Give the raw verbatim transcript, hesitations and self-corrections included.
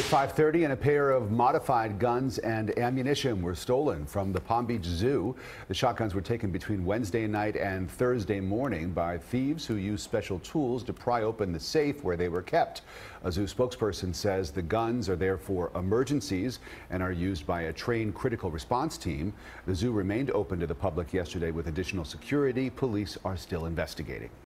at five thirty, and a pair of modified guns and ammunition were stolen from the Palm Beach Zoo. The shotguns were taken between Wednesday night and Thursday morning by thieves who used special tools to pry open the safe where they were kept. A zoo spokesperson says the guns are there for emergencies and are used by a trained critical response team. The zoo remained open to the public yesterday with additional security. Police are still investigating.